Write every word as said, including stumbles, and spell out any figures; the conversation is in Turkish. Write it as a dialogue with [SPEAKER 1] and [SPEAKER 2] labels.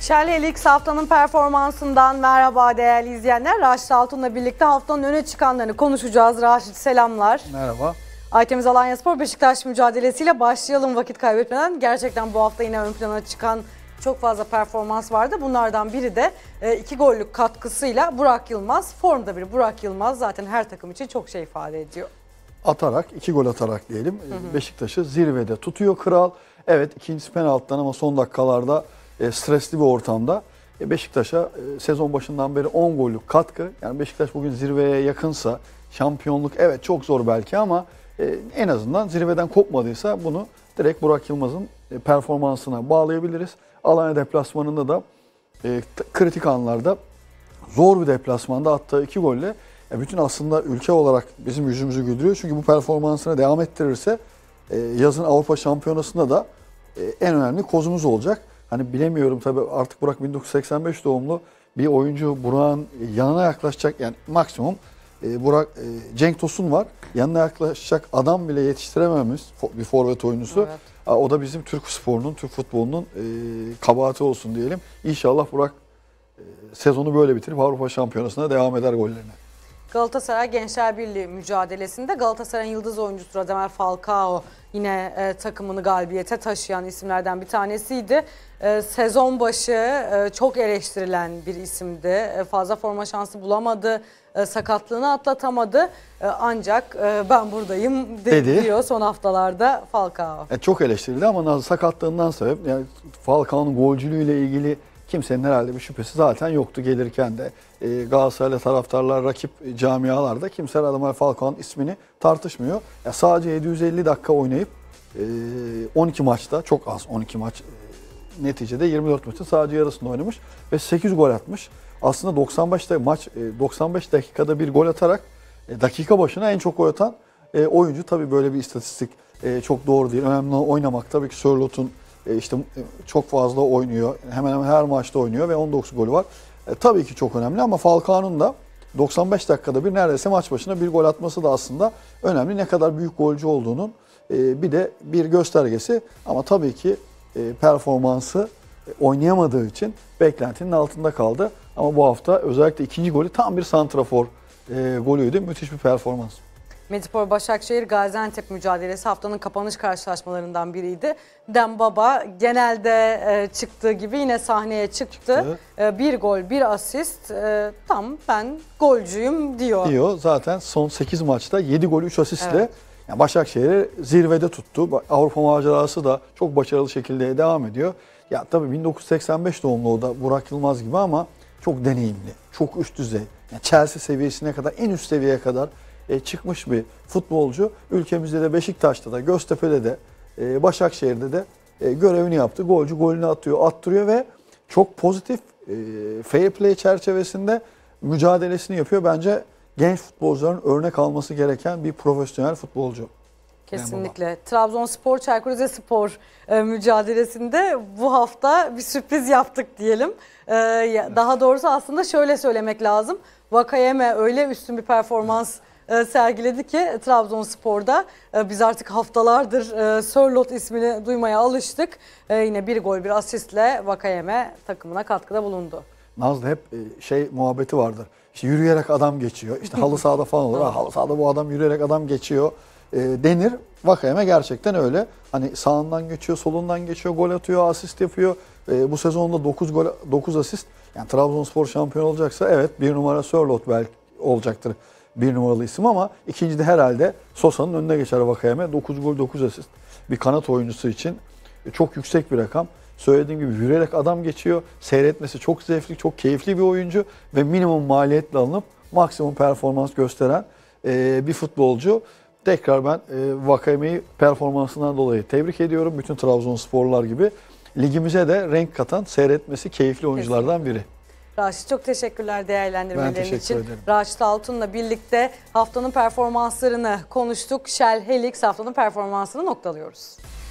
[SPEAKER 1] Shell Helix haftanın performansından merhaba değerli izleyenler. Raşit Altun'la birlikte haftanın öne çıkanlarını konuşacağız. Raşit selamlar.
[SPEAKER 2] Merhaba.
[SPEAKER 1] Aytemiz Alanyaspor Beşiktaş mücadelesiyle başlayalım vakit kaybetmeden. Gerçekten bu hafta yine ön plana çıkan çok fazla performans vardı. Bunlardan biri de iki gollük katkısıyla Burak Yılmaz. Formda bir Burak Yılmaz zaten her takım için çok şey ifade ediyor.
[SPEAKER 2] Atarak, iki gol atarak diyelim. Hı hı. Beşiktaş'ı zirvede tutuyor kral. Evet, ikincisi penaltıdan ama son dakikalarda e, stresli bir ortamda e, Beşiktaş'a e, sezon başından beri on gollük katkı. Yani Beşiktaş bugün zirveye yakınsa şampiyonluk evet çok zor belki ama e, en azından zirveden kopmadıysa bunu direkt Burak Yılmaz'ın e, performansına bağlayabiliriz. Alanya deplasmanında da e, kritik anlarda zor bir deplasmanda attığı iki golle ya bütün aslında ülke olarak bizim yüzümüzü güldürüyor. Çünkü bu performansına devam ettirirse e, yazın Avrupa Şampiyonası'nda da e, en önemli kozumuz olacak. Hani bilemiyorum tabii artık Burak bin dokuz yüz seksen beş doğumlu bir oyuncu. Burak'ın yanına yaklaşacak yani maksimum e, Burak e, Cenk Tosun var. Yanına yaklaşacak adam bile yetiştirememiz bir forvet oyuncusu. Evet. O da bizim Türk sporunun, Türk futbolunun e, kabahati olsun diyelim. İnşallah Burak e, sezonu böyle bitirip Avrupa Şampiyonası'na devam eder gollerine.
[SPEAKER 1] Galatasaray Gençler Birliği mücadelesinde Galatasaray'ın yıldız oyuncusu Radamel Falcao yine e, takımını galibiyete taşıyan isimlerden bir tanesiydi. E, sezon başı e, çok eleştirilen bir isimdi. E, fazla forma şansı bulamadı, e, sakatlığını atlatamadı. E, ancak e, ben buradayım dedi diyor son haftalarda Falcao.
[SPEAKER 2] E, çok eleştirildi ama sakatlığından sebep yani Falcao'nun golcülüğüyle ilgili kimsenin herhalde bir şüphesi zaten yoktu gelirken de. E, Galatasaraylı taraftarlar, rakip camialarda kimse Radamel Falcao'nun ismini tartışmıyor. Ya sadece yedi yüz elli dakika oynayıp e, on iki maçta, çok az on iki maç, e, neticede yirmi dört maçın sadece yarısında oynamış ve sekiz gol atmış. Aslında doksan beş maç e, doksan beş dakikada bir gol atarak e, dakika başına en çok gol atan e, oyuncu. Tabii böyle bir istatistik e, çok doğru değil. Önemli olan oynamak. Tabii ki Sörlot'un E işte çok fazla oynuyor. Hemen hemen her maçta oynuyor ve on dokuz golü var. E, tabii ki çok önemli ama Falcao'nun da doksan beş dakikada bir neredeyse maç başına bir gol atması da aslında önemli. Ne kadar büyük golcü olduğunun e, bir de bir göstergesi. Ama tabii ki e, performansı e, oynayamadığı için beklentinin altında kaldı. Ama bu hafta özellikle ikinci golü tam bir santrafor e, golüydü. Müthiş bir performans.
[SPEAKER 1] Medipol Başakşehir Gaziantep mücadelesi haftanın kapanış karşılaşmalarından biriydi. Dembaba genelde e, çıktığı gibi yine sahneye çıktı. çıktı. E, bir gol, bir asist. E, tam ben golcüyüm diyor.
[SPEAKER 2] Diyor. Zaten son sekiz maçta yedi gol, üç asistle
[SPEAKER 1] evet.
[SPEAKER 2] yani Başakşehir'i zirvede tuttu. Avrupa macerası da çok başarılı şekilde devam ediyor. Ya tabii bin dokuz yüz seksen beş doğumlu o da Burak Yılmaz gibi ama çok deneyimli, çok üst düzey. Yani Chelsea seviyesine kadar, en üst seviyeye kadar çıkmış bir futbolcu. Ülkemizde de Beşiktaş'ta da, Göztepe'de de, Başakşehir'de de görevini yaptı. Golcü golünü atıyor, attırıyor ve çok pozitif fair play çerçevesinde mücadelesini yapıyor. Bence genç futbolcuların örnek alması gereken bir profesyonel futbolcu.
[SPEAKER 1] Kesinlikle. Trabzonspor Çaykur Rizespor e, mücadelesinde bu hafta bir sürpriz yaptık diyelim. E, daha doğrusu aslında şöyle söylemek lazım. Vakayeme öyle üstün bir performans sergiledi ki Trabzonspor'da biz artık haftalardır Sörloth ismini duymaya alıştık. Yine bir gol bir asistle Vakayeme takımına katkıda bulundu.
[SPEAKER 2] Nazlı hep şey muhabbeti vardır. İşte yürüyerek adam geçiyor. İşte halı sahada falan olur. Ha, halı sahada bu adam yürüyerek adam geçiyor denir. Vakayeme gerçekten öyle. Hani sağından geçiyor, solundan geçiyor, gol atıyor, asist yapıyor. Bu sezonda dokuz gol, dokuz asist. Yani Trabzonspor şampiyon olacaksa evet bir numara Sörloth belki olacaktır. Bir numaralı isim ama ikinci de herhalde Sosa'nın önüne geçer Vakayeme. dokuz gol, dokuz asist. Bir kanat oyuncusu için çok yüksek bir rakam. Söylediğim gibi yürüyerek adam geçiyor. Seyretmesi çok zevkli, çok keyifli bir oyuncu ve minimum maliyetle alınıp maksimum performans gösteren bir futbolcu. Tekrar ben Vakayeme'yi performansından dolayı tebrik ediyorum. Bütün Trabzonsporlar gibi. Ligimize de renk katan, seyretmesi keyifli oyunculardan biri.
[SPEAKER 1] Raşit çok teşekkürler değerlendirmelerin
[SPEAKER 2] ben teşekkür
[SPEAKER 1] için.
[SPEAKER 2] Ederim.
[SPEAKER 1] Raşit Altun'la birlikte haftanın performanslarını konuştuk. Shell Helix haftanın performansını noktalıyoruz.